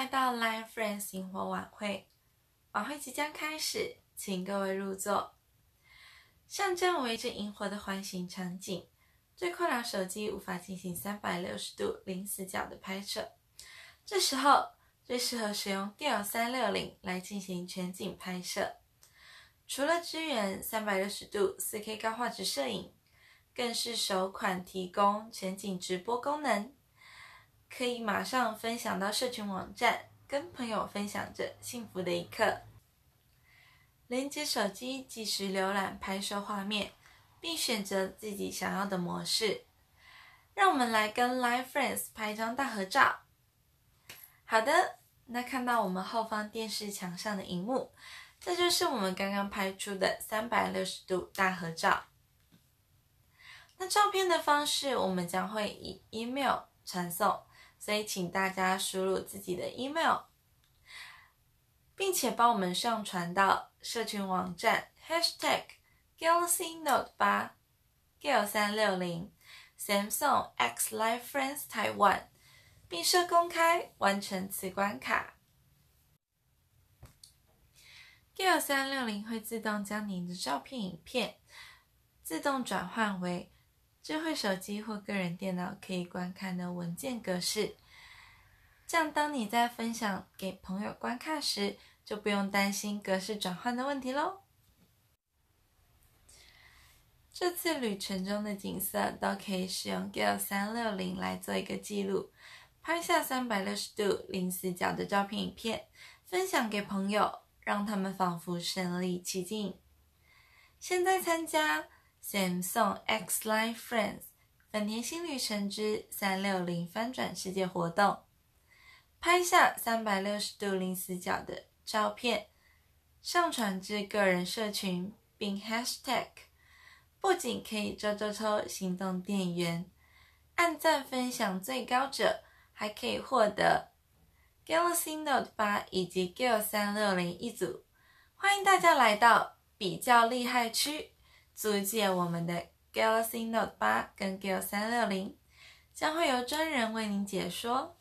来到 Line Friends 萤火晚会，晚会即将开始，请各位入座。像这样围着萤火的环形场景，对困扰手机无法进行360度零死角的拍摄，这时候最适合使用 GIL 360来进行全景拍摄。除了支援360度 4K 高画质摄影，更是首款提供全景直播功能，可以马上分享到社群网站，跟朋友分享着幸福的一刻。连接手机即时浏览拍摄画面，并选择自己想要的模式。让我们来跟 Line Friends 拍一张大合照。好的，那看到我们后方电视墙上的萤幕，这就是我们刚刚拍出的360度大合照。那照片的方式我们将会以 email 传送，所以请大家输入自己的 email， 并且帮我们上传到社群网站 #Galaxy Note 8 GIL 360 Samsung X Live Friends Taiwan， 并设公开，完成此关卡。GIL 360会自动将您的照片、影片自动转换为智慧手机或个人电脑可以观看的文件格式，这样当你在分享给朋友观看时，就不用担心格式转换的问题咯。这次旅程中的景色都可以使用 GIL 360来做一个记录，拍下360度零死角的照片、影片，分享给朋友，让他们仿佛身临其境。现在参加Samsung X Live Friends 本田新旅程之360翻转世界活动，拍下360度零死角的照片，上传至个人社群，并 hashtag， 不仅可以抽行动电源，按赞分享最高者还可以获得 Galaxy Note 8以及 GIL 360一组。欢迎大家来到比较厉害区，租借我们的 Galaxy Note 8跟 GIL 360，将会由专人为您解说。